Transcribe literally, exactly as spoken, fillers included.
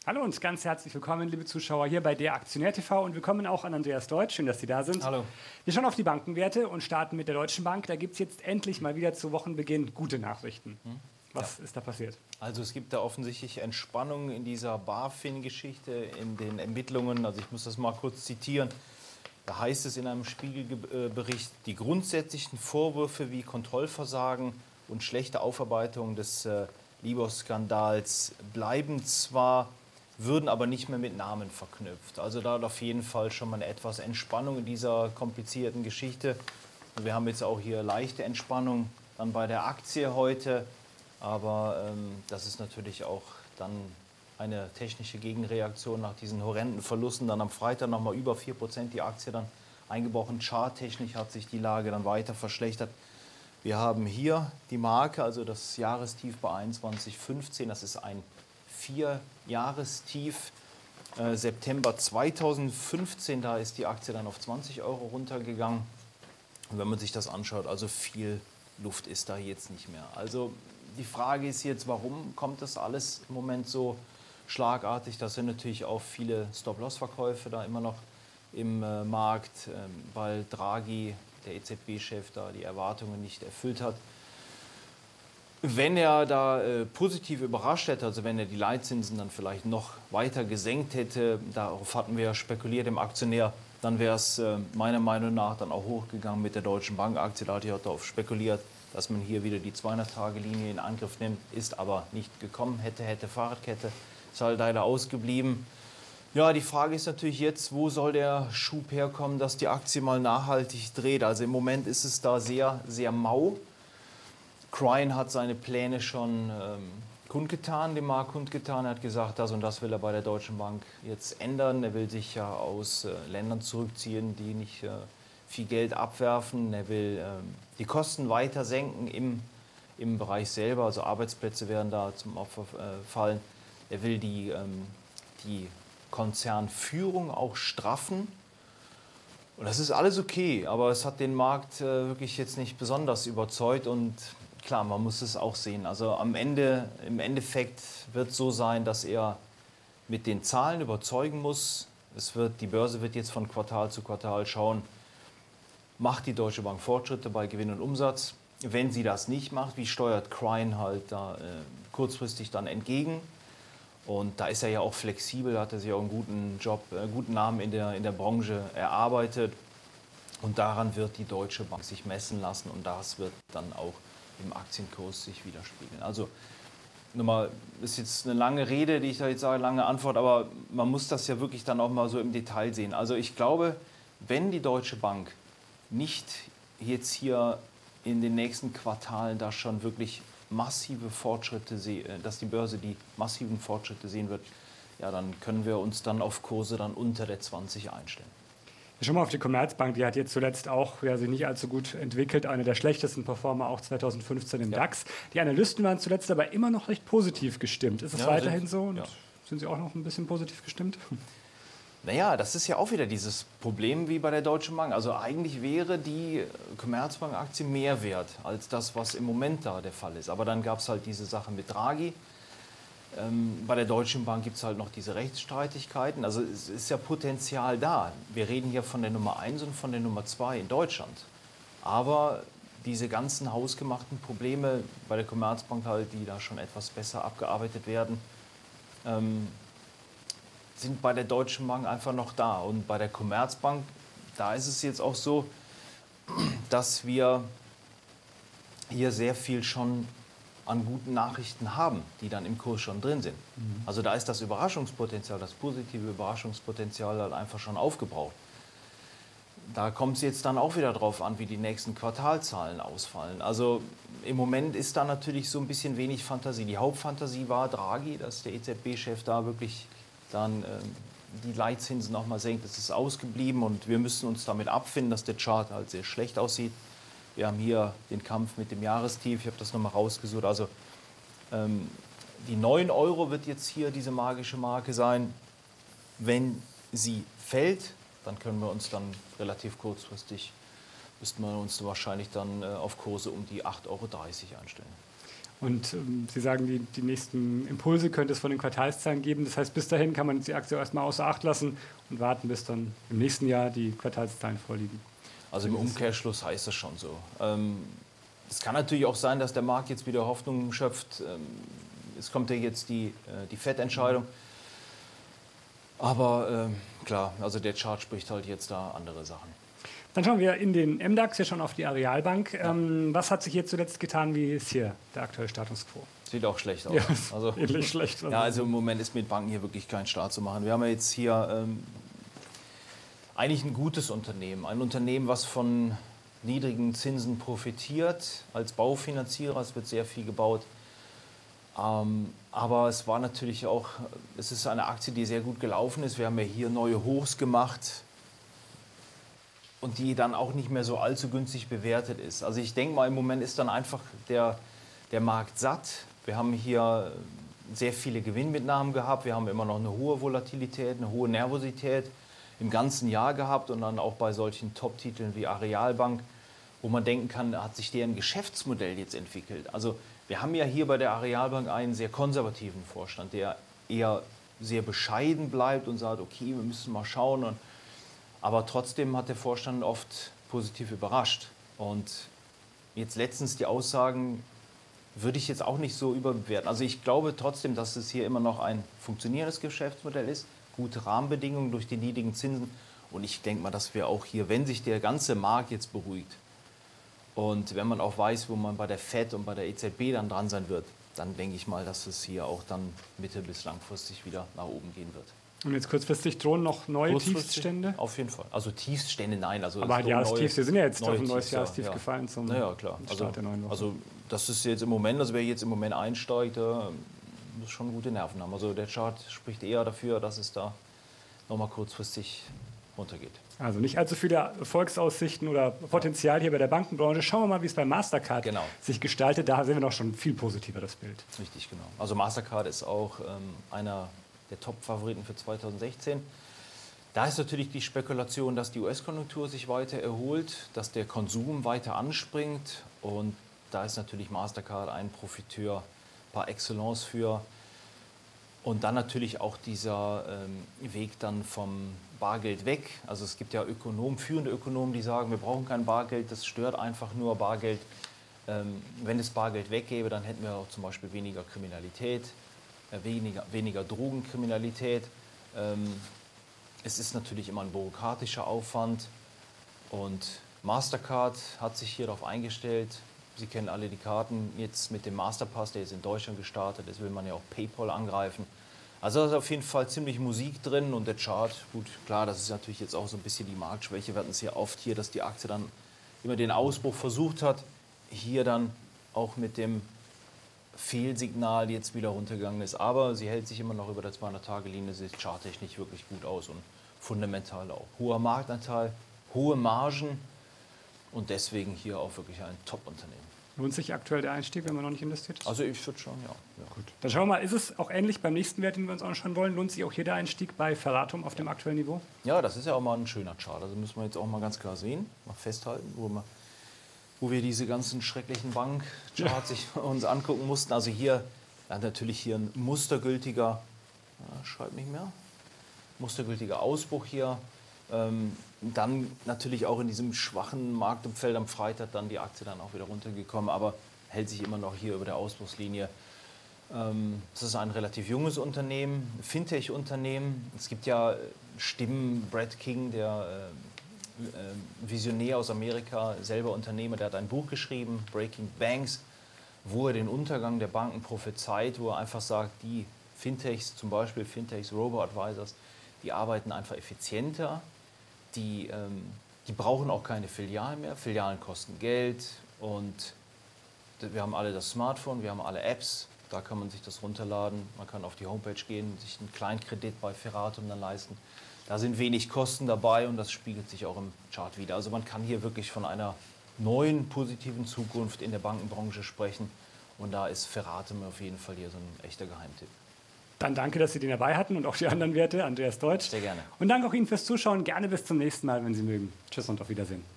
Hallo und ganz herzlich willkommen, liebe Zuschauer, hier bei der Aktionär T V und willkommen auch an Andreas Deutsch. Schön, dass Sie da sind. Hallo. Wir schauen auf die Bankenwerte und starten mit der Deutschen Bank. Da gibt es jetzt endlich mal wieder zu Wochenbeginn gute Nachrichten. Hm? Was ja. ist da passiert? Also es gibt da offensichtlich Entspannung in dieser BaFin-Geschichte, in den Ermittlungen. Also ich muss das mal kurz zitieren. Da heißt es in einem Spiegelbericht, die grundsätzlichen Vorwürfe wie Kontrollversagen und schlechte Aufarbeitung des äh, Libor-Skandals bleiben zwar, würden aber nicht mehr mit Namen verknüpft. Also da hat auf jeden Fall schon mal eine etwas Entspannung in dieser komplizierten Geschichte. Wir haben jetzt auch hier leichte Entspannung dann bei der Aktie heute. Aber ähm, das ist natürlich auch dann eine technische Gegenreaktion nach diesen horrenden Verlusten. Dann am Freitag nochmal über vier Prozent die Aktie dann eingebrochen. Charttechnisch hat sich die Lage dann weiter verschlechtert. Wir haben hier die Marke, also das Jahrestief bei einundzwanzig Komma fünfzehn. Das ist ein Vier-Jahrestief. Äh, September zweitausendfünfzehn, da ist die Aktie dann auf zwanzig Euro runtergegangen. Und wenn man sich das anschaut, also viel Luft ist da jetzt nicht mehr. Also die Frage ist jetzt, warum kommt das alles im Moment so schlagartig? Das sind natürlich auch viele Stop-Loss-Verkäufe da immer noch im äh, Markt, äh, weil Draghi, der E Z B-Chef, da die Erwartungen nicht erfüllt hat. Wenn er da äh, positiv überrascht hätte, also wenn er die Leitzinsen dann vielleicht noch weiter gesenkt hätte, darauf hatten wir ja spekuliert im Aktionär, dann wäre es äh, meiner Meinung nach dann auch hochgegangen mit der Deutschen Bank-Aktie. Da hatte ich auch darauf spekuliert, dass man hier wieder die zweihundert-Tage-Linie in Angriff nimmt, ist aber nicht gekommen. Hätte, hätte, Fahrradkette, ist halt leider ausgeblieben. Ja, die Frage ist natürlich jetzt, wo soll der Schub herkommen, dass die Aktie mal nachhaltig dreht? Also im Moment ist es da sehr, sehr mau. Crine hat seine Pläne schon ähm, kundgetan, dem Markt kundgetan. Er hat gesagt, das und das will er bei der Deutschen Bank jetzt ändern. Er will sich ja aus äh, Ländern zurückziehen, die nicht äh, viel Geld abwerfen. Er will ähm, die Kosten weiter senken im, im Bereich selber. Also Arbeitsplätze werden da zum Opfer äh, fallen. Er will die, ähm, die Konzernführung auch straffen. Und das ist alles okay, aber es hat den Markt äh, wirklich jetzt nicht besonders überzeugt. Und klar, man muss es auch sehen. Also am Ende, im Endeffekt wird es so sein, dass er mit den Zahlen überzeugen muss. Es wird, die Börse wird jetzt von Quartal zu Quartal schauen, macht die Deutsche Bank Fortschritte bei Gewinn und Umsatz. Wenn sie das nicht macht, wie steuert Crine halt da äh, kurzfristig dann entgegen? Und da ist er ja auch flexibel, hat er sich auch einen guten Job, äh, guten Namen in der, in der Branche erarbeitet. Und daran wird die Deutsche Bank sich messen lassen und das wird dann auch im Aktienkurs sich widerspiegeln. Also nochmal, das ist jetzt eine lange Rede, die ich da jetzt sage, lange Antwort, aber man muss das ja wirklich dann auch mal so im Detail sehen. Also ich glaube, wenn die Deutsche Bank nicht jetzt hier in den nächsten Quartalen da schon wirklich massive Fortschritte sehen, dass die Börse die massiven Fortschritte sehen wird, ja, dann können wir uns dann auf Kurse dann unter der zwanzig einstellen. Schon mal auf die Commerzbank, die hat jetzt zuletzt auch ja, sich nicht allzu gut entwickelt, eine der schlechtesten Performer auch zweitausendfünfzehn im ja. DAX. Die Analysten waren zuletzt aber immer noch recht positiv gestimmt. Ist es ja, weiterhin sind, so und ja. sind Sie auch noch ein bisschen positiv gestimmt? Naja, das ist ja auch wieder dieses Problem wie bei der Deutschen Bank. Also eigentlich wäre die Commerzbank-Aktie mehr wert als das, was im Moment da der Fall ist. Aber dann gab es halt diese Sache mit Draghi. Ähm, bei der Deutschen Bank gibt es halt noch diese Rechtsstreitigkeiten. Also es ist ja Potenzial da. Wir reden hier von der Nummer eins und von der Nummer zwei in Deutschland. Aber diese ganzen hausgemachten Probleme bei der Commerzbank halt, die da schon etwas besser abgearbeitet werden, ähm, sind bei der Deutschen Bank einfach noch da. Und bei der Commerzbank, da ist es jetzt auch so, dass wir hier sehr viel schon an guten Nachrichten haben, die dann im Kurs schon drin sind. Mhm. Also da ist das Überraschungspotenzial, das positive Überraschungspotenzial halt einfach schon aufgebraucht. Da kommt es jetzt dann auch wieder drauf an, wie die nächsten Quartalzahlen ausfallen. Also im Moment ist da natürlich so ein bisschen wenig Fantasie. Die Hauptfantasie war Draghi, dass der E Z B-Chef da wirklich dann äh, die Leitzinsen nochmal senkt. Das ist ausgeblieben und wir müssen uns damit abfinden, dass der Chart halt sehr schlecht aussieht. Wir haben hier den Kampf mit dem Jahrestief, ich habe das nochmal rausgesucht. Also ähm, die neun Euro wird jetzt hier diese magische Marke sein. Wenn sie fällt, dann können wir uns dann relativ kurzfristig, müssten wir uns wahrscheinlich dann äh, auf Kurse um die acht Euro dreißig einstellen. Und ähm, Sie sagen, die, die nächsten Impulse könnte es von den Quartalszahlen geben. Das heißt, bis dahin kann man die Aktie erstmal außer Acht lassen und warten, bis dann im nächsten Jahr die Quartalszahlen vorliegen. Also im Umkehrschluss heißt das schon so. Ähm, es kann natürlich auch sein, dass der Markt jetzt wieder Hoffnung schöpft. Ähm, es kommt ja jetzt die, äh, die Fed-Entscheidung. Aber ähm, klar, also der Chart spricht halt jetzt da andere Sachen. Dann schauen wir in den M DAX, ja schon auf die Arealbank. Ja. Ähm, was hat sich hier zuletzt getan? Wie ist hier der aktuelle Status quo? Sieht auch schlecht aus. Ja, also, ähnlich schlecht. Ja, also im Moment ist mit Banken hier wirklich kein Start zu machen. Wir haben ja jetzt hier ähm, eigentlich ein gutes Unternehmen. Ein Unternehmen, was von niedrigen Zinsen profitiert. Als Baufinanzierer, es wird sehr viel gebaut. Ähm, aber es war natürlich auch, es ist eine Aktie, die sehr gut gelaufen ist. Wir haben ja hier neue Hochs gemacht. Und die dann auch nicht mehr so allzu günstig bewertet ist. Also ich denke mal, im Moment ist dann einfach der, der Markt satt. Wir haben hier sehr viele Gewinnmitnahmen gehabt. Wir haben immer noch eine hohe Volatilität, eine hohe Nervosität im ganzen Jahr gehabt. Und dann auch bei solchen Top-Titeln wie Arealbank, wo man denken kann, hat sich deren Geschäftsmodell jetzt entwickelt. Also wir haben ja hier bei der Arealbank einen sehr konservativen Vorstand, der eher sehr bescheiden bleibt und sagt, okay, wir müssen mal schauen. Und aber trotzdem hat der Vorstand oft positiv überrascht. Und jetzt letztens die Aussagen würde ich jetzt auch nicht so überbewerten. Also ich glaube trotzdem, dass es hier immer noch ein funktionierendes Geschäftsmodell ist, gute Rahmenbedingungen durch die niedrigen Zinsen. Und ich denke mal, dass wir auch hier, wenn sich der ganze Markt jetzt beruhigt und wenn man auch weiß, wo man bei der Fed und bei der E Z B dann dran sein wird, dann denke ich mal, dass es hier auch dann mittel- bis langfristig wieder nach oben gehen wird. Und jetzt kurzfristig drohen noch neue Tiefststände? Auf jeden Fall. Also Tiefststände, nein. Also aber Jahrestiefs, wir sind ja jetzt auf ein neues Jahrestief ja. gefallen zum naja, klar. Start also, der neuen Woche. Also das ist jetzt im Moment, also wer jetzt im Moment einsteigt, der muss schon gute Nerven haben. Also der Chart spricht eher dafür, dass es da nochmal kurzfristig runtergeht. Also nicht allzu viele Erfolgsaussichten oder Potenzial hier bei der Bankenbranche. Schauen wir mal, wie es bei Mastercard genau. sich gestaltet. Da sehen wir noch schon viel positiver das Bild. Richtig, genau. Also Mastercard ist auch ähm, einer der Top-Favoriten für zweitausendsechzehn. Da ist natürlich die Spekulation, dass die U S-Konjunktur sich weiter erholt, dass der Konsum weiter anspringt. Und da ist natürlich Mastercard ein Profiteur par excellence für. Und dann natürlich auch dieser ähm, Weg dann vom Bargeld weg. Also es gibt ja Ökonomen, führende Ökonomen, die sagen, wir brauchen kein Bargeld, das stört einfach nur Bargeld. Ähm, wenn es Bargeld weggäbe, dann hätten wir auch zum Beispiel weniger Kriminalität. Weniger, weniger Drogenkriminalität. Ähm, es ist natürlich immer ein bürokratischer Aufwand. Und Mastercard hat sich hier darauf eingestellt. Sie kennen alle die Karten. Jetzt mit dem Masterpass, der ist in Deutschland gestartet. Jetzt will man ja auch PayPal angreifen. Also da ist auf jeden Fall ziemlich Musik drin. Und der Chart, gut, klar, das ist natürlich jetzt auch so ein bisschen die Marktschwäche. Wir hatten es ja oft hier, dass die Aktie dann immer den Ausbruch versucht hat. Hier dann auch mit dem Fehlsignal jetzt wieder runtergegangen ist. Aber sie hält sich immer noch über der zweihundert-Tage-Linie, sieht charttechnisch wirklich gut aus und fundamental auch. Hoher Marktanteil, hohe Margen und deswegen hier auch wirklich ein Top-Unternehmen. Lohnt sich aktuell der Einstieg, wenn man noch nicht investiert ist? Also ich würde schon, ja. ja. Gut. Dann schauen wir mal, ist es auch ähnlich beim nächsten Wert, den wir uns anschauen wollen? Lohnt sich auch hier der Einstieg bei Ferratum auf dem aktuellen Niveau? Ja, das ist ja auch mal ein schöner Chart. Also müssen wir jetzt auch mal ganz klar sehen, mal festhalten, wo wir wo wir diese ganzen schrecklichen Bankcharts sich uns angucken mussten. Also hier ja, natürlich hier ein mustergültiger, ja, schreibt nicht mehr, mustergültiger Ausbruch hier. Ähm, dann natürlich auch in diesem schwachen Marktumfeld am Freitag dann die Aktie dann auch wieder runtergekommen, aber hält sich immer noch hier über der Ausbruchslinie. Ähm, das ist ein relativ junges Unternehmen, Fintech-Unternehmen. Es gibt ja Stimmen, Brad King, der äh, Visionär aus Amerika, selber Unternehmer, der hat ein Buch geschrieben, Breaking Banks, wo er den Untergang der Banken prophezeit, wo er einfach sagt, die Fintechs, zum Beispiel Fintechs, Robo-Advisors, die arbeiten einfach effizienter, die, ähm, die brauchen auch keine Filialen mehr, Filialen kosten Geld und wir haben alle das Smartphone, wir haben alle Apps, da kann man sich das runterladen, man kann auf die Homepage gehen, sich einen kleinen Kredit bei Ferratum dann leisten. Da sind wenig Kosten dabei und das spiegelt sich auch im Chart wieder. Also man kann hier wirklich von einer neuen positiven Zukunft in der Bankenbranche sprechen. Und da ist Ferratum auf jeden Fall hier so ein echter Geheimtipp. Dann danke, dass Sie den dabei hatten und auch die anderen Werte. Andreas Deutsch. Sehr gerne. Und danke auch Ihnen fürs Zuschauen. Gerne bis zum nächsten Mal, wenn Sie mögen. Tschüss und auf Wiedersehen.